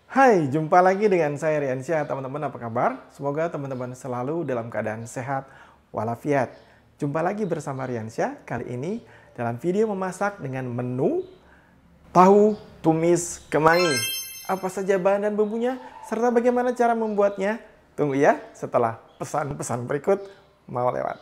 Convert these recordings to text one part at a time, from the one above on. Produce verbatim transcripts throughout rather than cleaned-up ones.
Hai, jumpa lagi dengan saya Riansyah. Teman-teman, apa kabar? Semoga teman-teman selalu dalam keadaan sehat walafiat. Jumpa lagi bersama Riansyah. Kali ini dalam video memasak dengan menu tahu tumis kemangi. Apa saja bahan dan bumbunya serta bagaimana cara membuatnya? Tunggu ya setelah pesan-pesan berikut mau lewat.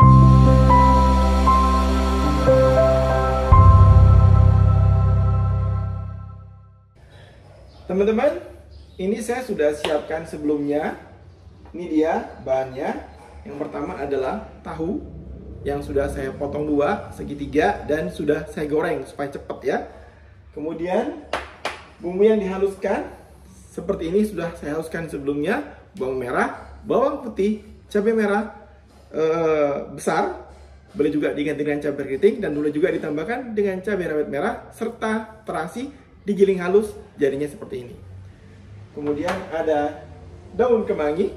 Teman-teman, ini saya sudah siapkan sebelumnya. Ini dia bahannya. Yang pertama adalah tahu yang sudah saya potong dua segitiga dan sudah saya goreng supaya cepat ya. Kemudian bumbu yang dihaluskan seperti ini sudah saya haluskan sebelumnya. Bawang merah, bawang putih, cabai merah eh, besar, boleh juga diganti dengan cabai keriting dan boleh juga ditambahkan dengan cabai rawit merah serta terasi digiling halus jadinya seperti ini. Kemudian ada daun kemangi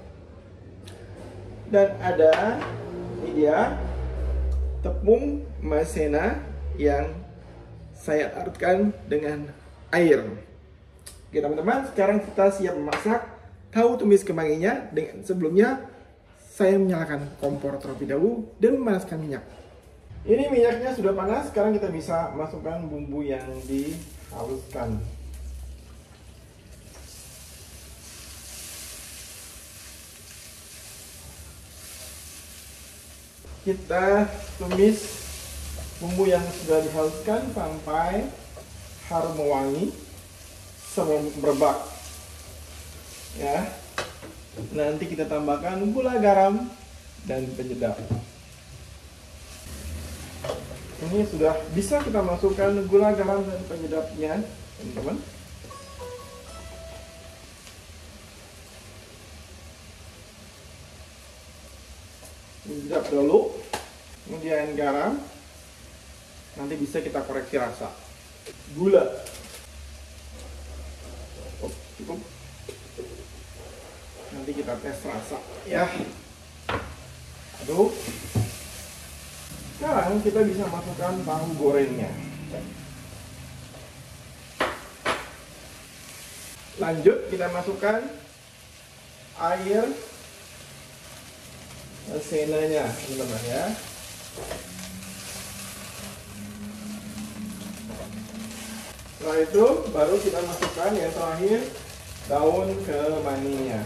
dan ada ini dia tepung maizena yang saya larutkan dengan air. Oke teman-teman, sekarang kita siap memasak tahu tumis kemanginya. Dengan sebelumnya saya menyalakan kompor terlebih dahulu dan memanaskan minyak. Ini minyaknya sudah panas, sekarang kita bisa masukkan bumbu yang dihaluskan. Kita tumis bumbu yang sudah dihaluskan sampai harum mewangi, merebak. Ya. Nanti kita tambahkan gula, garam, dan penyedap. Ini sudah bisa kita masukkan gula, garam, dan penyedapnya, teman-teman. Penyedap dulu, kemudian garam. Nanti bisa kita koreksi rasa. Gula. Oh, cukup. Nanti kita tes rasa, ya. Aduk. Sekarang kita bisa masukkan tahu gorengnya. Lanjut kita masukkan air maizenanya, teman-teman ya. Setelah itu baru kita masukkan yang terakhir daun kemanginya.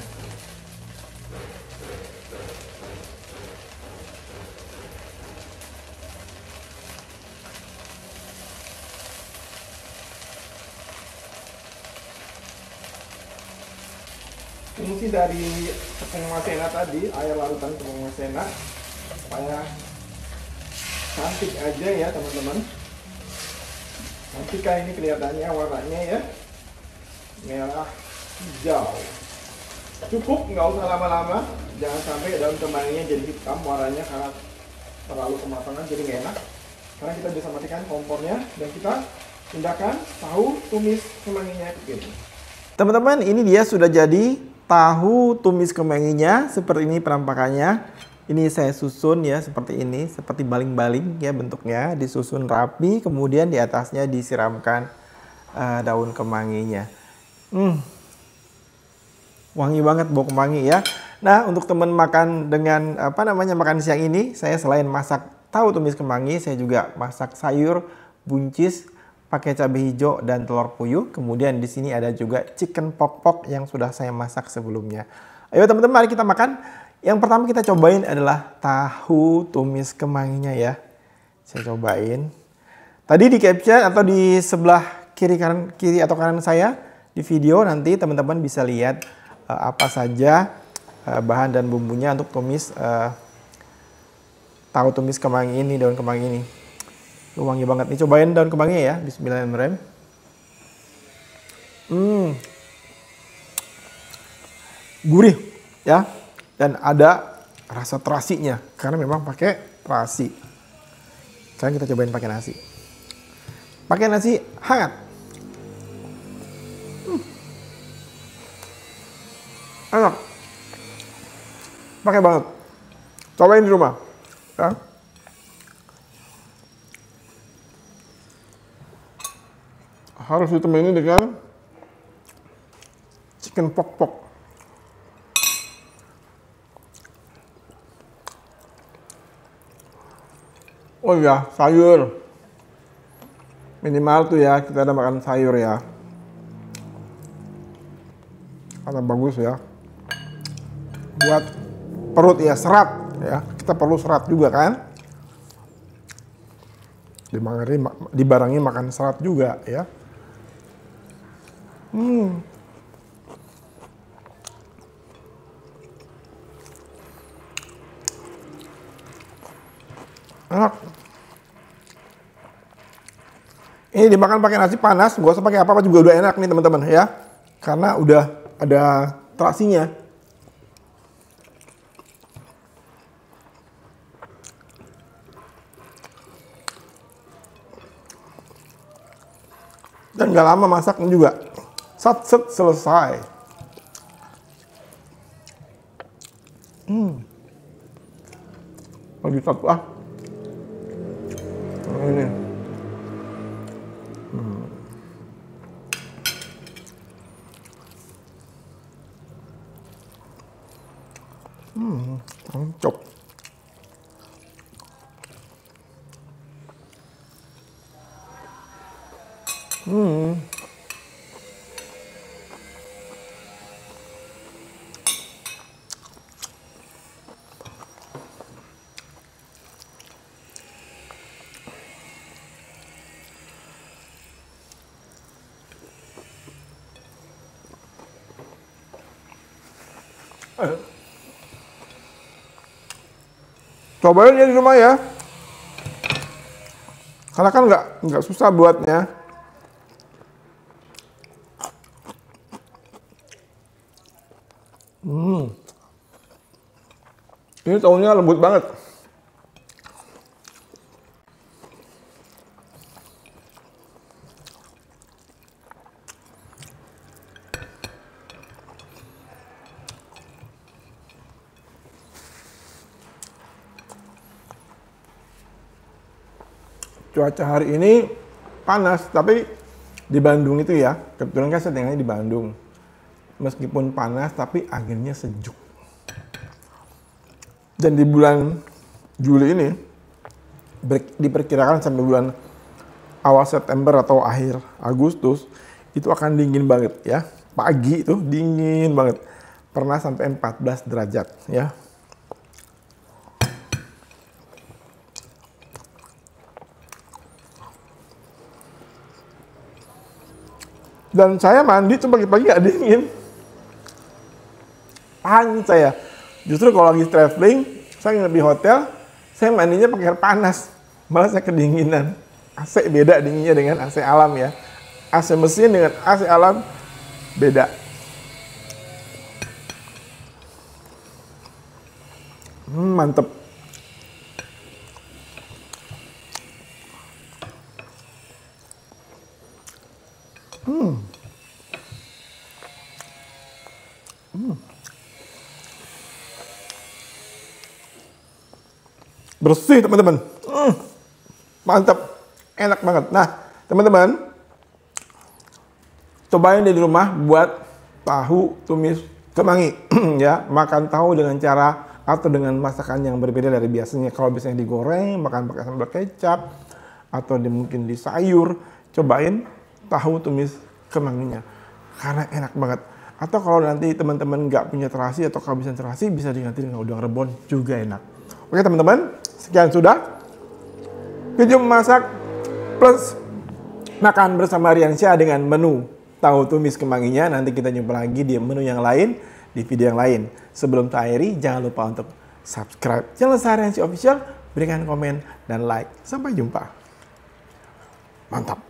Fungsi dari tepung maizena tadi, air larutan tepung maizena, supaya cantik aja ya teman-teman. Nanti kayak ini kelihatannya warnanya ya merah hijau. Cukup, nggak usah lama-lama, jangan sampai daun kemanginya jadi hitam warnanya karena terlalu kematangan jadi nggak enak. Karena kita bisa matikan kompornya dan kita pindahkan tahu tumis kemanginya ke sini. Teman-teman, ini dia sudah jadi tahu tumis kemanginya. Seperti ini penampakannya. Ini saya susun ya seperti ini, seperti baling-baling ya bentuknya, disusun rapi, kemudian di atasnya disiramkan uh, daun kemanginya. Hmm, wangi banget bau kemangi ya. Nah, untuk teman makan dengan apa namanya makan siang ini, saya selain masak tahu tumis kemangi, saya juga masak sayur buncis pakai cabai hijau dan telur puyuh. Kemudian di sini ada juga chicken pok-pok yang sudah saya masak sebelumnya. Ayo teman-teman, mari kita makan. Yang pertama kita cobain adalah tahu tumis kemanginya ya. Saya cobain. Tadi di caption atau di sebelah kiri kanan kiri atau kanan saya di video nanti teman-teman bisa lihat uh, apa saja uh, bahan dan bumbunya untuk tumis uh, tahu tumis kemangi ini, daun kemangi ini. Wangi banget nih, cobain daun kemangi ya. Bismillahirrahmanirrahim. Hmm. Gurih ya. Dan ada rasa terasinya karena memang pakai terasi. Sekarang kita cobain pakai nasi. Pakai nasi hangat. Hmm. Enak. Pakai banget. Cobain di rumah. Ya. Harus ditemani dengan chicken pok pok. Oh iya, sayur. Minimal tuh ya, kita ada makan sayur ya. Karena bagus ya. Buat perut ya, serat ya. Kita perlu serat juga kan. Dibarengi, dibarengi makan serat juga ya. Hmm. Enak. Ini dimakan pakai nasi panas, gak usah pakai apa-apa juga udah enak nih teman-teman ya. Karena udah ada terasinya. Dan gak lama masaknya juga. Sat-set selesai. Hmm. Lagi satu ah. Nah, ini. Hmm. Hmm, tancap. Hmm. Eh. Cobain ya di rumah ya. Karena kan nggak nggak susah buatnya. Hmm. Ini tahunya lembut banget. Cuaca hari ini panas, tapi di Bandung itu ya, kebetulan kan saya tinggalnya di Bandung. Meskipun panas, tapi anginnya sejuk. Dan di bulan Juli ini, diperkirakan sampai bulan awal September atau akhir Agustus, itu akan dingin banget ya. Pagi itu dingin banget. Pernah sampai empat belas derajat ya. Dan saya mandi tuh pagi-pagi gak dingin. Tahan saya. Justru kalau lagi traveling, saya nginep di hotel, saya mandinya pakai air panas. Malah saya kedinginan. A C beda dinginnya dengan A C alam ya. A C mesin dengan A C alam beda. Hmm, mantep. Hmm. Hmm. Bersih teman-teman. Hmm. Mantap. Enak banget. Nah, teman-teman, cobain di rumah buat tahu tumis kemangi ya. Makan tahu dengan cara atau dengan masakan yang berbeda dari biasanya. Kalau biasanya digoreng, makan pakai sambal kecap atau di, mungkin di sayur, cobain tahu tumis kemanginya karena enak banget. Atau kalau nanti teman-teman nggak punya terasi atau kehabisan terasi, bisa diganti dengan udang rebon juga enak. Oke teman-teman, sekian sudah video memasak plus makan bersama Riansyah dengan menu tahu tumis kemanginya. Nanti kita jumpa lagi di menu yang lain, di video yang lain. Sebelum akhiri, jangan lupa untuk subscribe channel saya Riansyah Official, berikan komen dan like. Sampai jumpa. Mantap.